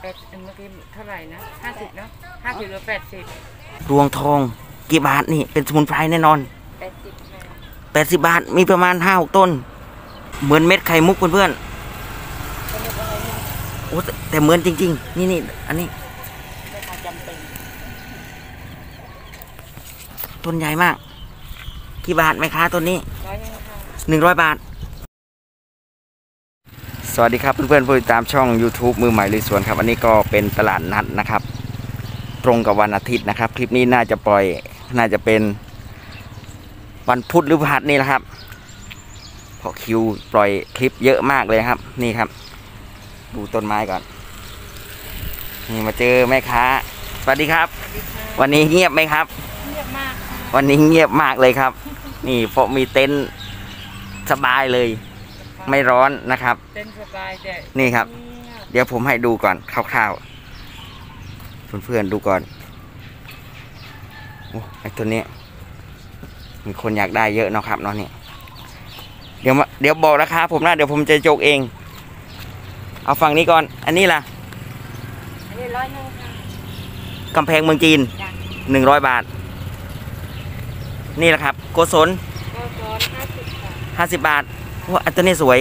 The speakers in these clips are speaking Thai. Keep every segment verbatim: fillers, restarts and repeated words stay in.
แปดเมื่อกี้เท่าไหร่นะห้าสิบเนาะห้าสิบหรือแปดสิบรวงทองกี่บาทนี่เป็นสมุนไพรแน่นอนแปดสิบแปดสิบบาทมีประมาณห้าหกต้นเหมือนเม็ดไข่มุกเพื่อนๆโอ้แต่เหมือนจริงๆนี่นี่อันนี้ต้นใหญ่มากกี่บาทไหมคะต้นนี้หนึ่งร้อยบาทสวัสดีครับเพื่อนๆผู้ติดตามช่อง YouTube มือใหม่ลุยสวนครับอันนี้ก็เป็นตลาดนัดนะครับตรงกับวันอาทิตย์นะครับคลิปนี้น่าจะปล่อยน่าจะเป็นวันพุธหรือพฤหัสนี่แหละครับเพราะคิวปล่อยคลิปเยอะมากเลยครับนี่ครับดูต้นไม้ก่อนนี่มาเจอแม่ค้าสวัสดีครับวันนี้เงียบไหมครับเงียบมากวันนี้เงียบมากเลยครับนี่เพราะมีเต็นท์สบายเลยไม่ร้อนนะครับเต็นท์สบายแต่นี่ครับเดี๋ยวผมให้ดูก่อนคร่าวๆเพื่อนๆดูก่อนโอ้ไอตัวนี้มีคนอยากได้เยอะเนาะครับเนาะนี่เดี๋ยวเดี๋ยวบอกราคาผมนะเดี๋ยวผมจะโจกเองเอาฝั่งนี้ก่อนอันนี้ล่ะอันนี้ร้อยหนึ่งค่ะกำแพงเมืองจีนหนึ่งร้อยบาทนี่แหละครับโกศลโกศลห้าสิบค่ะห้าสิบบาทว่าอันตัวนี้สวย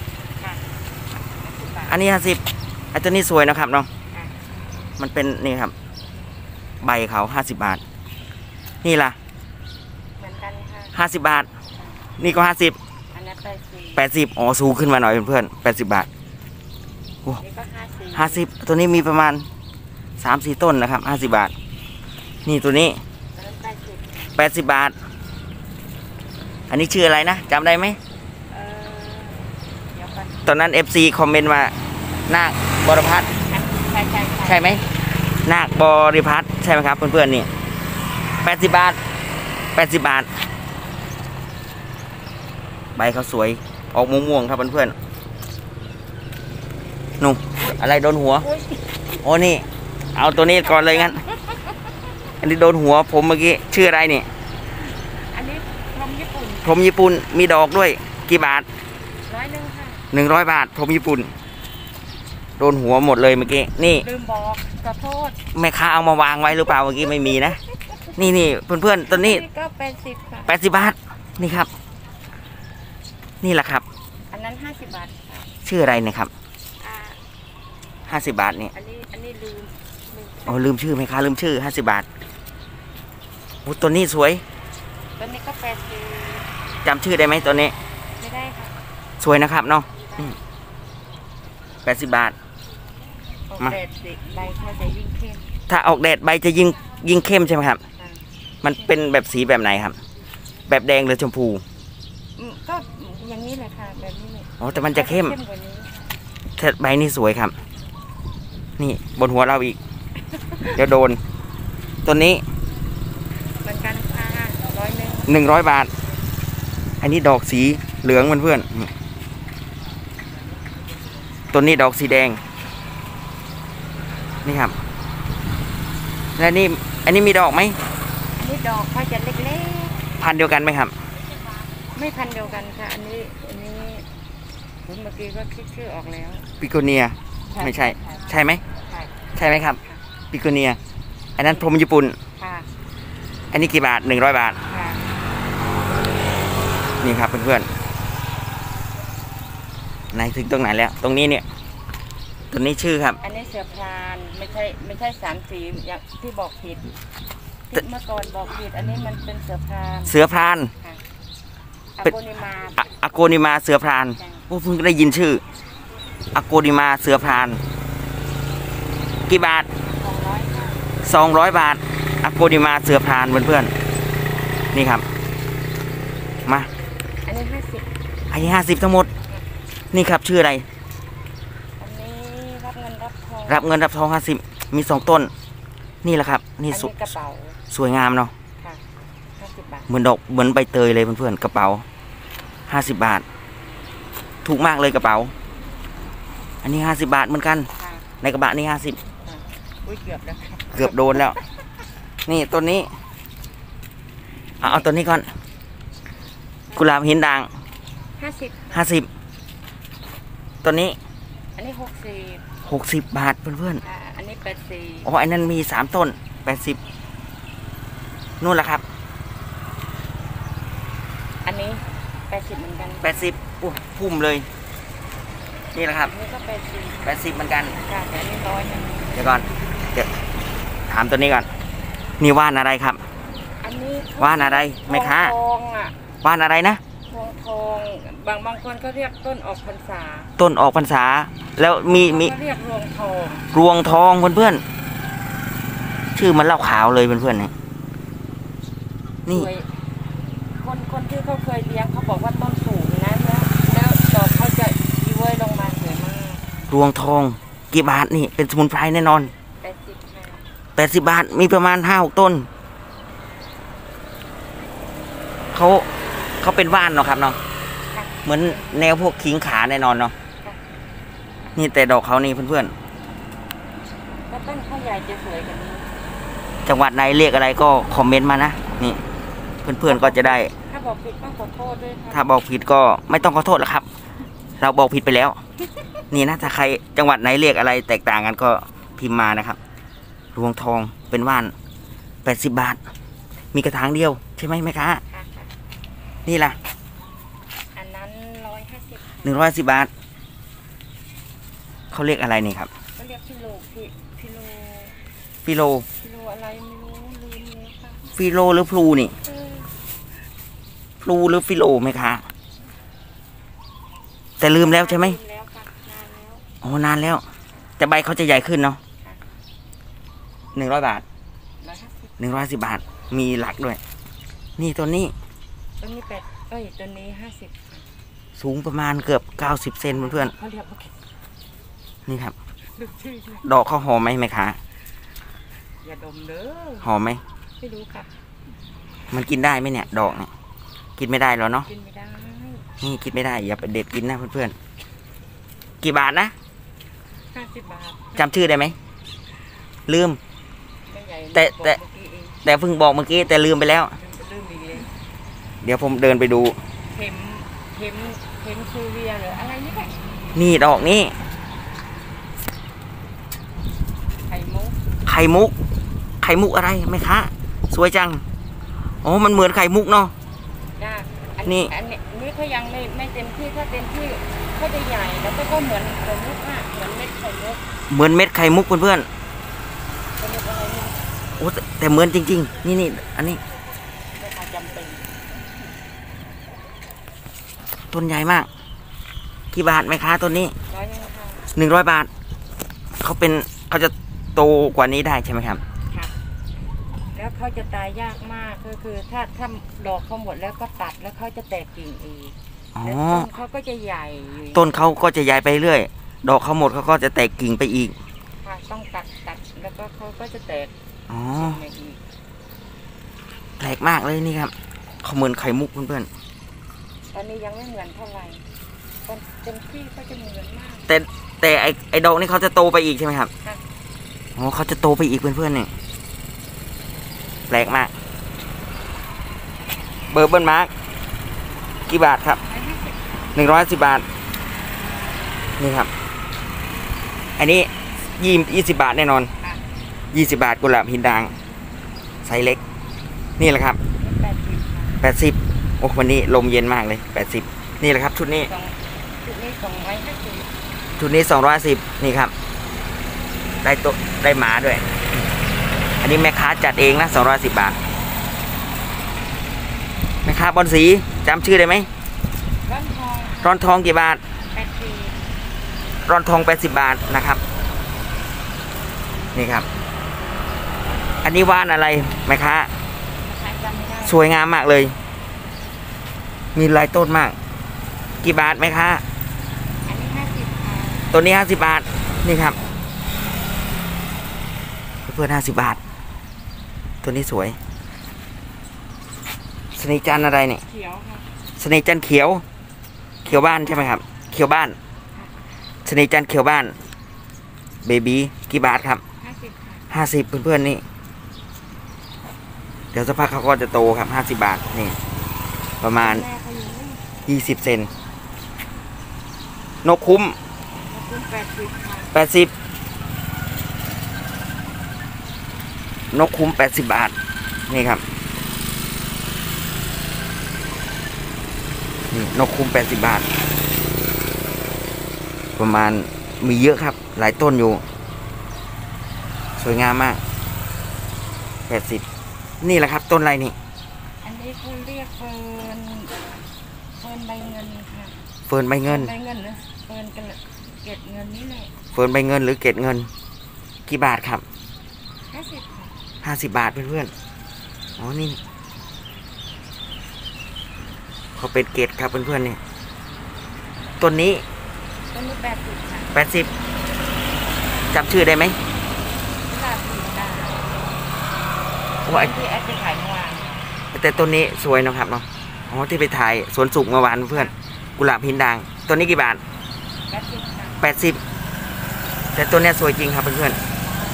อันนี้ห้าสิบอันตัวนี้สวยนะครับเนาะมันเป็นนี่ครับใบเขาห้าสิบบาทนี่ล่ะเหมือนกันค่ะห้าสิบบาทนี่ก็ห้าสิบอันนั้นแปดสิบแปดสิบอ๋อสูงขึ้นมาหน่อยเพื่อนแปดสิบบาทโอ้นี่ก็ห้าสิบห้าสิบตัวนี้มีประมาณสามสี่ต้นนะครับห้าสิบบาทนี่ตัวนี้แปดสิบบาทอันนี้ชื่ออะไรนะจำได้ไหมตอนนั้น เอฟ ซี คอมเมนต์มานาคบริพัตรใช่ใช่ใช่ไหมนาคบริพัตรใช่ไหมครับเพื่อนๆนี่แปดสิบบาทแปดสิบบาทใบเขาสวยออกม่วงๆครับเพื่อนๆนุ่มอะไรโดนหัวโอ้นี่เอาตัวนี้ก่อนเลยงั้นอันนี้โดนหัวผมเมื่อกี้ชื่ออะไรนี่อันนี้พรมญี่ปุ่นพรมญี่ปุ่นมีดอกด้วยกี่บาทร้อยหนึ่งค่ะหนึ่งร้อยบาทพรมญี่ปุ่นโดนหัวหมดเลยเมื่อกี้นี่ลืมบอกขอโทษแม่ค้าเอามาวางไว้หรือเปล่าเมื่อกี้ไม่มีนะนี่นี่เพื่อนๆตัวนี้ก็แปดสิบค่ะแปดสิบบาทนี่ครับนี่แหละครับอันนั้นห้าสิบบาทชื่ออะไรนะครับห้าสิบบาทนี่อันนี้อันนี้ลืมอ๋อลืมชื่อไหมคะลืมชื่อห้าสิบบาทโอ้ตัวนี้สวยตัวนี้ก็แปดสิบจำชื่อได้ไหมตัวนี้ไม่ได้ค่ะสวยนะครับเนาะแปดสิบบาทมาแดดใบเขาจะยิ่งเข้มถ้าออกแดดใบจะยิ่งยิ่งเข้มใช่ไหมครับมันเป็นแบบสีแบบไหนครับแบบแดงหรือชมพูก็อย่างนี้เลยค่ะแบบนี้เลยอ๋อแต่มันจะเข้มแต่ใบนี้สวยครับนี่บนหัวเราอีกเดี๋ยวโดนตัวนี้เหมือนกันค่ะร้อยหนึ่งหนึ่งร้อยบาทอันนี้ดอกสีเหลืองเพื่อนๆตัวนี้ดอกสีแดงนี่ครับและนี่อันนี้มีดอกไหมอันนี้ดอกเขาจะเล็กๆพันเดียวกันไหมครับไม่พันเดียวกันค่ะอันนี้อันนี้ผมเมื่อกี้ก็คิดชื่อออกแล้วปิโกเนียไม่ใช่ใช่ไหมใช่ไหมครับปิโกเนียอันนั้นพรมญี่ปุ่นอันนี้กี่บาทหนึ่งร้อยบาทนี่ครับเพื่อนๆไหนถึงตรงไหนแล้วตรงนี้เนี่ยตัวนี้ชื่อครับอันนี้เสือพรานไม่ใช่ไม่ใช่สามสีอย่างที่บอกผิดเมื่อก่อนบอกผิดอันนี้มันเป็นเสือพรานเสือพรานอโกนิมาอโกนิมาเสือพรานโอ้เพิ่งได้ยินชื่ออโกนิมาเสือพรานกี่บาทสองร้อยบาทอโกนิมาเสือพรานเพื่อนๆนี่ครับมาอันนี้ห้าสิบอันนี้ห้าสิบทั้งหมดนี่ครับชื่ออะไรอันนี้รับเงินรับทองรับเงินรับทองห้าสิบมีสองต้นนี่แหละครับนี่สุดกระเป๋าสวยงามเนาะห้าสิบบาทเหมือนดอกเหมือนใบเตยเลยเพื่อนๆกระเป๋าห้าสิบบาทถูกมากเลยกระเป๋าอันนี้ห้าสิบบาทเหมือนกันในกระบะนี่ห้าสิบเกือบแล้วเกือบโดนแล้วนี่ต้นนี้เอาเอาต้นนี้ก่อนกุหลาบหินด่างห้าสิบห้าสิบต้นนี้อันนี้หกสิบหกสิบบาทเพื่อนอ่าอันนี้แปดสี่ๆอ๋ออันนั้นมีสามต้นแปดสิบนู่นแหละครับอันนี้แปดสิบเหมือนกันแปดสิบโอ้พุ่มเลย นี่แหละครับอันนี้ก็แปดสิบแปดสิบเหมือนกันค่ะแต่อันนี้ร้อยหนึงเดี๋ยวก่อนเดี๋ยวถามตัวนี้ก่อนนี่ว่านอะไรครับอันนี้ว่านอะไรแม่ค้าทองอ่ะว่านอะไรนะทองทองบางบางคนก็เรียกต้นออกพรรษาต้นออกพรรษา แล้วมีมีเขาเรียกรวงทองรวงทองเพื่อนๆชื่อมันเหล้าขาวเลยเพื่อนๆเนี่ยนี่สวยคนคนที่เขาเคยเลี้ยงเขาบอกว่าต้นสูงนะแล้วแล้วดอกเขาจะยีเว้ยลงมาสวยมากรวงทองกี่บาทนี่เป็นสมุนไพรแน่นอนแปดสิบค่ะแปดสิบบาทมีประมาณห้าหกต้นเขาเขาเป็นว่านเนาะครับเนาะค่ะเหมือนแนวพวกขิงขาแน่นอนเนาะค่ะนี่แต่ดอกเขานี่เพื่อนแล้วต้นเขาใหญ่จะสวยกว่านี้ๆจังหวัดไหนเรียกอะไรก็คอมเมนต์มานะนี่เพื่อนๆก็จะได้ถ้าบอกผิดก็ขอโทษด้วยค่ะถ้าบอกผิดก็ไม่ต้องขอโทษแล้วครับ เราบอกผิดไปแล้ว นี่นะถ้าใครจังหวัดไหนเรียกอะไรแตกต่างกันก็พิมพ์มานะครับรวงทองเป็นว่านแปดสิบบาท มีกระถางเดียวใช่ไหมแม่ค้าค่ะค่ะนี่ล่ะอันนั้นร้อยห้าสิบหนึ่งร้อยสิบบาทเขาเรียกอะไรนี่ครับก็เรียกพิโลพิพิโลฟิโลพิโลอะไรไม่รู้ลืมเลยค่ะฟิโลหรือพลูนี่เออพลูหรือฟิโลแม่ค้าแต่ลืมแล้วใช่ไหมลืแล้วค่ะนานแล้วโอ้นานแล้ว แต่ใบเขาจะใหญ่ขึ้นเนาะหนึ่งร้อยบาทร้อยห้าสิบหนึ่งร้อยสิบบาท มีหลักด้วย นี่ตัวนี้ต้นนี้แปดเอ้ยต้นนี้ห้าสิบสูงประมาณเกือบเก้าสิบเซนเพื่อนเขาเรียกว่าๆนี่ครับดูชื่อเลยดอกเขาหอมไหมแม่ค้าอย่าดมเด้อหอมไหมไม่รู้ค่ะมันกินได้ไหมเนี่ย ดอกเนี่ยกินไม่ได้หรอเนาะกินไม่ได้นี่กินไม่ได้อย่าไปเด็ดกินนะเพื่อนๆกี่บาทนะห้าสิบบาทจำชื่อได้ไหมลืมไม่ใหญ่แต่แต่บอกเมื่อกี้เองแต่เพิ่งบอกเมื่อกี้แต่ลืมไปแล้วลืมอีกเลยเดี๋ยวผมเดินไปดูเข็มเข็มเข็มซูเวียหรืออะไรนี่แหละนี่ดอกนี้ไข่มุกไข่มุก ไข่มุกอะไรไหมคะสวยจังโอ้มันเหมือนไข่มุกเนาะจ้าอันนี่อันนี้อันนี้เขายังไม่ไม่เต็มที่ถ้าเต็มที่เขาจะใหญ่แล้วก็ก็เหมือนไข่มุกอ่ะเหมือนเม็ดไข่มุกเหมือนเม็ดไข่มุกเพื่อนไข่มุกอะไรนี่ๆโอ้แต่แต่เหมือนจริงๆ นี่นี่อันนี้ไม่ค่อยจำเป็นต้นใหญ่มากกี่บาทไหมคะต้นนี้ร้อยหนึงค่ะหนึ่งร้อยบาทเขาเป็นเขาจะโตกว่านี้ได้ใช่ไหมครับค่ะแล้วเขาจะตายยากมากก็คือถ้าถ้าดอกเขาหมดแล้วก็ตัดแล้วเขาจะแตกกิ่งอีกอ๋อแล้วต้นเขาก็จะใหญ่อยู่ต้นเขาก็จะใหญ่ไปเรื่อย ดอกเขาหมดเขาก็จะแตกกิ่งไปอีกค่ะต้องตัดตัดแล้วก็เขาก็จะแตกอ๋อกิ่งอีกแปลกมากเลยนี่ครับเขาเหมือนไข่มุกเพื่อนตอนนี้ยังไม่เหมือนเท่าไหร่ตอนเต็มที่ก็จะเหมือนมากๆแต่แต่ไอไอดอกนี่เขาจะโตไปอีกใช่ไหมครับค่ะอ๋อเขาจะโตไปอีกเพื่อนๆเนี่ยแปลกมาก เบอร์เบิลมาร์กกี่บาทครับร้อยห้าสิบหนึ่งร้อยสิบบาท นี่ครับ อันนี้ยี่ยี่สิบบาทแน่นอนค่ะยี่สิบบาทกุหลาบหินด่างไซส์เล็ก นี่แหละครับแปดสิบค่ะแปดสิบโอ้วันนี้ลมเย็นมากเลยแปดสิบนี่แหละครับชุดนี้สองชุดนี้สองร้อยห้าสิบชุดนี้สองร้อยสิบนี่ครับ ได้โตะได้หมาด้วย อันนี้แม่ค้าจัดเองนะสองร้อยสิบบาท แม่ค้าบอลสีจำชื่อได้ไหมร้อนทองร้อนทองกี่บาทแปดสิบร้อนทองแปดสิบบาทนะครับ นี่ครับ อันนี้ว่านอะไรแม่ค้าขายจำไม่ได้สวยงามมากเลย มีลายต้นมาก กี่บาทไหมคะอันนี้ห้าสิบค่ะตัวนี้ห้าสิบบาท นี่ครับ เพื่อนห้าสิบบาท ตัวนี้สวยสนิจันทร์อะไรเนี่ยเขียวค่ะสนิจันทร์เขียว เขียวบ้านใช่ไหมครับ เขียวบ้านสนิจันทร์เขียวบ้าน เบบีกี่บาทครับห้าสิบค่ะห้าสิบเพื่อนๆนี่ เดี๋ยวสักพักเขาก็จะโตครับห้าสิบบาท นี่ ประมาณแม่เขาอยู่นี่ยี่สิบเซน นกคุ้มมาคุ้มแปดสิบค่ะแปดสิบนกคุ้มแปดสิบบาทนี่ครับนี่นกคุ้มแปดสิบบาทประมาณมีเยอะครับหลายต้นอยู่สวยงามมากแปดสิบนี่แหละครับต้นอะไรนี่อันนี้เขาเรียกเฟิร์นเฟิร์นใบเงินค่ะเฟิร์นใบเงินใบเงินนะเฟิร์นกระเกล็ดเงินนี่แหละเฟิร์นใบเงินหรือเกล็ดเงินกี่บาทครับห้าสิบห้าสิบบาทเพื่อนๆอ๋อนี่เขาเป็นเกล็ดครับเพื่อนๆนี่ต้นนี้ต้นนี้แปดสิบค่ะแปดสิบจำชื่อได้ไหมลาบีดาว่าที่แอดไปถ่ายเมื่อวานแต่ต้นนี้สวยนะครับเนาะอ๋อที่ไปถ่ายสวนสุขเมื่อวานเพื่อนกุหลาบหินด่างต้นนี้กี่บาทแปดสิบแปดสิบแต่ต้นนี้สวยจริงครับเพื่อน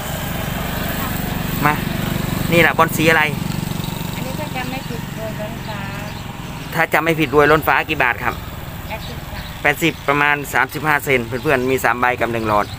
ๆมานี่แหละบอลสีอะไรอันนี้ถ้าจำไม่ผิดรวยล้นฟ้าถ้าจำไม่ผิดรวยล้นฟ้ากี่บาทครับแปดสิบแปดสิบประมาณสามสิบห้าเซนเพื่อนๆมีสามใบกับหนึ่งหลอด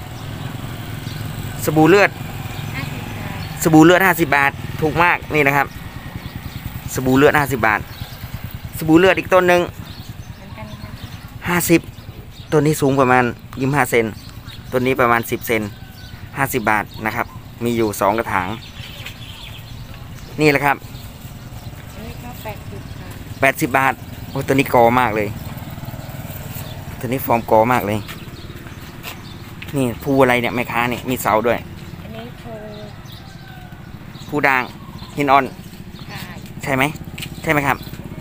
สบู่เลือดสบู่เลือดห้าสิบบาทถูกมากนี่นะครับสบู่เลือดห้าสิบบาทสบู่เลือดอีกต้นหนึ่งห้าสิบต้นนี้สูงประมาณยี่สิบห้าเซนต้นนี้ประมาณสิบเซนห้าสิบบาทนะครับมีอยู่สองกระถางนี่แหละครับอันนี้ก็แปดสิบแปดสิบบาทโอ้ตัวนี้กอมากเลยตัวนี้ฟอร์มกอมากเลยนี่ภูอะไรเนี่ยแม่ค้าเนี่ยมีเสาด้วยอันนี้ภูภูด่างหินอ่อนใช่ไหมใช่ไหมครับ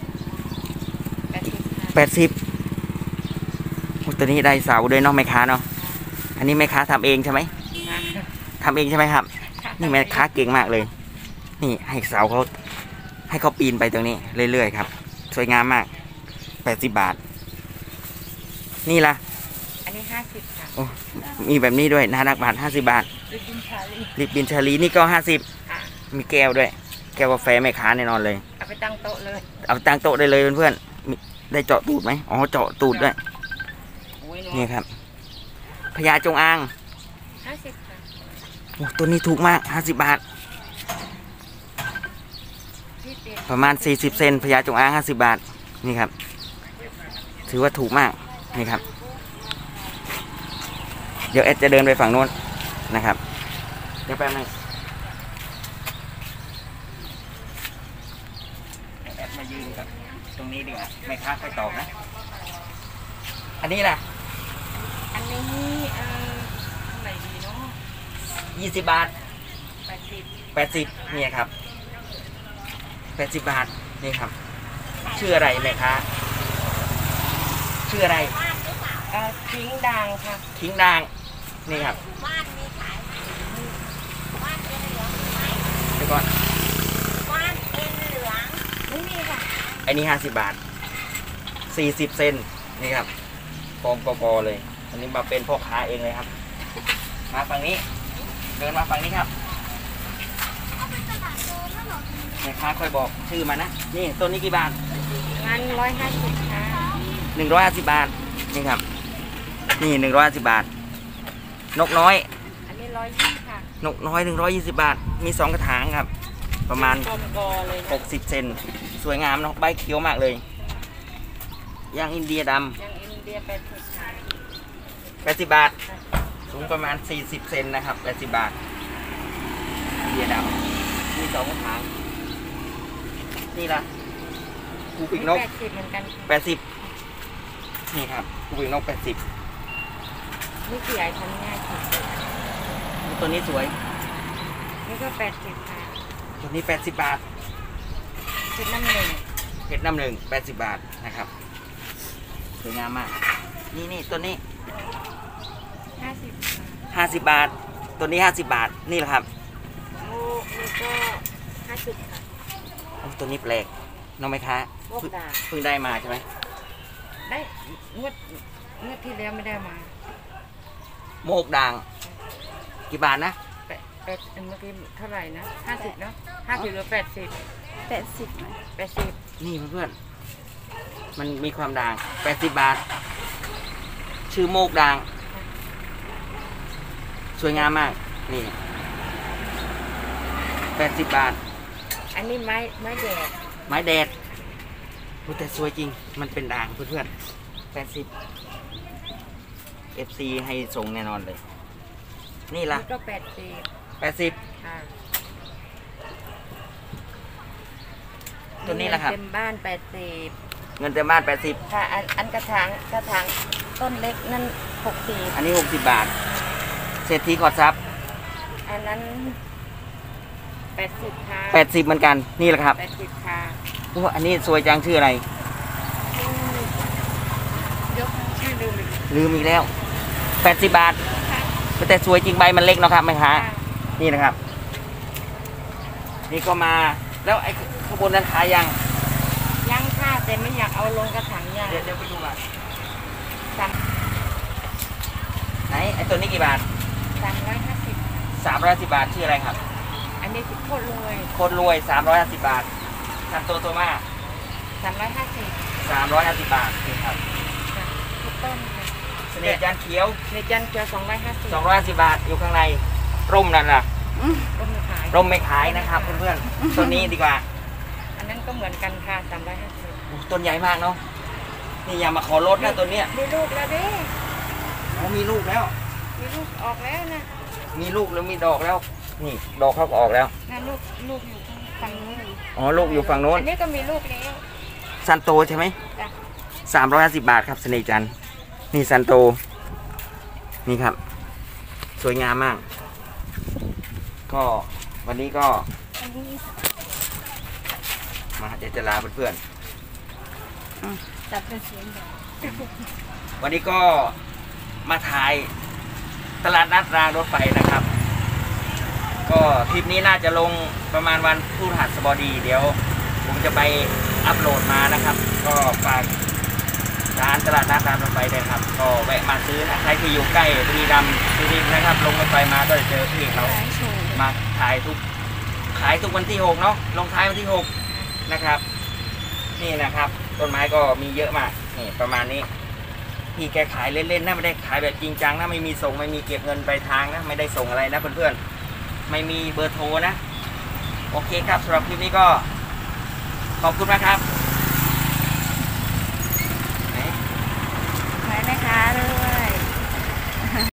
แปดสิบตัวนี้ได้เสาด้วยเนาะแม่ค้าเนาะอันนี้แม่ค้าทำเองใช่ไหมทำเองใช่ไหมครับนี่แม่ค้าเก่งมากเลยนี่ให้เสาเขาให้เขาปีนไปตรงนี้เรื่อยๆครับสวยงามมากแปดสิบบาทนี่ล่ะอันนี้ห้าสิบค่ะโอ้มีแบบนี้ด้วยน่ารักบาทห้าสิบบาทลิปบินชาลีลิปบินชาลีนี่ก็ห้าสิบมีแก้วด้วยแก้วกาแฟแม่ค้าแน่นอนเลยเอาไปตั้งโต๊ะเลยเอาตั้งโต๊ะได้เลยเพื่อนๆได้เจาะตูดไหมอ๋อเจาะตูดด้วยนี่ครับพญาจงอางห้าสิบค่ะโอ้ตัวนี้ถูกมากห้าสิบบาทประมาณสี่สิบเซนพญาจงอางห้าสิบบาทนี่ครับถือว่าถูกมากนี่ครับเดี๋ยวแอดจะเดินไปฝั่งโน้นนะครับเดี๋ยวแป๊บนึงแอดมายืนกับตรงนี้ดีกว่าไม่ค้าค่อยตอบนะอันนี้ล่ะอันนี้เอ่อไหนดีเนาะยี่สิบบาทแปดสิบแปดสิบนี่ครับแปดสิบบาทนี่ครับชื่ออะไรแม่ค้าชื่ออะไรเอ่อทิ้งด่างค่ะทิ้งด่างนี่ครับบ้านมีขายบ้านเอ็นเหลืองไหมเดี๋ยวก่อนบ้านเอ็นเหลืองไม่มีค่ะอันนี้ห้าสิบบาทสี่สิบเซนนี่ครับฟอร์มกอๆเลยอันนี้มาเป็นพ่อค้าเองเลยครับมาฝั่งนี้เดินมาฝั่งนี้ครับแม่ค้าค่อยบอกชื่อมานะนี่ต้นนี้กี่บาทงานร้อยห้าสิบค่ะหนึ่งร้อยห้าสิบบาทนี่ครับนี่หนึ่งร้อยห้าสิบบาทนกน้อยอันนี้ร้อยยี่ค่ะนกน้อยหนึ่งร้อยยี่สิบบาทมีสองกระถางครับประมาณหกสิบเซนสวยงามเนาะใบเขียวมากเลยยางอินเดียดำยางอินเดียแปดสิบแปดสิบบาทสูงประมาณสี่สิบเซนนะครับแปดสิบบาทอินเดียดำมีสองกระถางนี่ล่ะภูปีกนกแปดสิบเหมือนกันแปดสิบนี่ครับภูปีกนกแปดสิบนี่ขยายพันธุ์ง่ายค่ะตัวนี้สวยนี่ก็แปดสิบค่ะตัวนี้แปดสิบบาทเพชรน้ำหนึ่งเพชรน้ำหนึ่งแปดสิบบาทนะครับสวยงามมากนี่นี่ตัวนี้ห้าสิบห้าสิบบาทตัวนี้ห้าสิบบาทนี่แหละครับโอ้นี่ก็ห้าสิบค่ะตัวนี้แปลกน้องไหมคะเพิ่งได้มาใช่ไหมได้งวดงวดที่แล้วไม่ได้มาโมกด่างกี่บาทนะแปดแปดเมื่อกี้เท่าไหร่นะห้าสิบเนาะห้าสิบหรือแปดสิบแปดสิบแปดสิบนี่เพื่อนๆมันมีความด่างแปดสิบบาทชื่อโมกด่างสวยงามมากนี่แปดสิบบาทอันนี้ไม้ไม้แดดไม้แดดพูดแต่สวยจริงมันเป็นด่างเพื่อนๆแปดสิบ เอฟ ซี ให้ส่งแน่นอนเลย นี่ล่ะนี่ก็แปดสิบแปดสิบค่ะตัวนี้ล่ะครับเต็มบ้านแปดสิบเงินเต็มบ้านแปดสิบค่ะอันอันกระถางกระถางต้นเล็กนั่นหกสิบอันนี้หกสิบบาท เศรษฐีขอดทรัพย์อันนั้นแปดสิบค่ะแปดสิบเหมือนกัน นี่แหละครับแปดสิบค่ะโอ้อันนี้สวยจังชื่ออะไรยกชื่อลืมอีกลืมอีกแล้วแปดสิบบาท แต่สวยจริงใบมันเล็กเนาะครับแม่ค้าค่ะนี่นะครับ นี่ก็มา แล้วไอ้ขบวนนั้นขายยังยังค่ะแต่ไม่อยากเอาลงกระถางยังเดี๋ยวเดี๋ยวไปดูก่อนสามไหนไอ้ตัวนี้กี่บาทสามร้อยห้าสิบสามร้อยสิบบาทชื่ออะไรครับอันนี้สิบโคตรรวยโคตรรวยสามร้อยห้าสิบบาทคันโตโตมาสามร้อยห้าสิบสามร้อยห้าสิบบาทนี่ครับทุกต้นค่ะเสน่ห์จันทร์เขียวในจันทร์เกลือสองร้อยห้าสิบสองร้อยห้าสิบบาทอยู่ข้างในร่มนั่นล่ะก็มีขายร่มไม่ขายนะครับเพื่อนๆต้นนี้ดีกว่าอันนั้นก็เหมือนกันค่ะสามร้อยห้าสิบโอ้ต้นใหญ่มากเนาะนี่อย่ามาขอลดนะต้นเนี้ยมีลูกแล้วเด้อ๋อมีลูกแล้วมีลูกออกแล้วนะมีลูกแล้วมีดอกแล้ว นี่ดอกเขาก็ออกแล้วนั่นลูกลูกอยู่ฝั่งนู้นอ๋อลูกอยู่ฝั่งโน้นอันนี้ก็มีลูกแล้วซันโตใช่ไหมจ้ะสามร้อยห้าสิบบาทครับเสน่ห์จันทร์นี่ซันโต นี่ครับ สวยงามมาก ก็วันนี้ก็อันนี้มาเดี๋ยวจะลาเพื่อนจับเป็นเสียงแบบๆวันนี้ก็มาถ่ายตลาดนัดรางรถไฟนะครับ ก็คลิปนี้น่าจะลงประมาณวันพฤหัสบดีเดี๋ยว ผมจะไปอัปโหลดมานะครับ ก็ฝากร้านตลาดนัดรางรถไฟด้วยครับ ก็แวะมาซื้อนะใครที่อยู่ใกล้บุรีรัมย์บุรีรัมย์นะครับ ลงรถไฟมาก็จะเจอพี่เขามาขายทุกขายทุกวันที่หกเนาะลงท้ายวันที่หกนะครับ นี่นะครับต้นไม้ก็มีเยอะมากนี่ประมาณนี้พี่แกขายเล่นๆนะไม่ได้ขายแบบจริงจังนะไม่มีส่งไม่มีเก็บเงินปลายทางนะไม่ได้ส่งอะไรนะเพื่อนๆไม่มีเบอร์โทรนะโอเคครับสำหรับคลิปนี้ก็ขอบคุณนะครับ